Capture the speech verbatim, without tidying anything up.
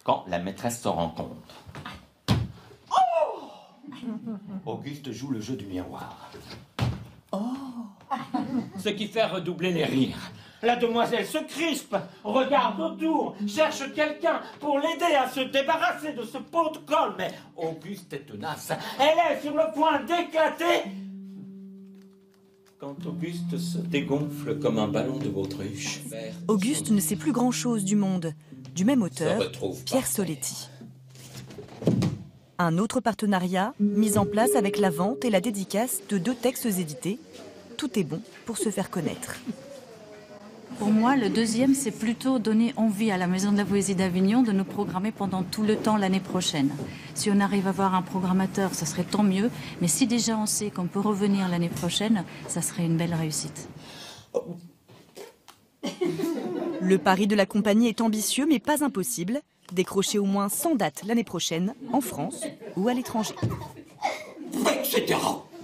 quand la maîtresse se rend compte. Oh! Auguste joue le jeu du miroir. Oh! Ce qui fait redoubler les rires. La demoiselle se crispe, regarde autour, cherche quelqu'un pour l'aider à se débarrasser de ce pot de colle. Mais Auguste est tenace. Elle est sur le point d'éclater. Quand Auguste se dégonfle comme un ballon de baudruche. Auguste ne sait plus grand-chose du monde. Du même auteur, Pierre Soletti. Un autre partenariat mis en place avec la vente et la dédicace de deux textes édités. Tout est bon pour se faire connaître. Pour moi, le deuxième, c'est plutôt donner envie à la Maison de la Poésie d'Avignon de nous programmer pendant tout le temps l'année prochaine. Si on arrive à avoir un programmateur, ça serait tant mieux. Mais si déjà on sait qu'on peut revenir l'année prochaine, ça serait une belle réussite. Le pari de la compagnie est ambitieux, mais pas impossible. Décrocher au moins cent dates l'année prochaine, en France ou à l'étranger. Et cetera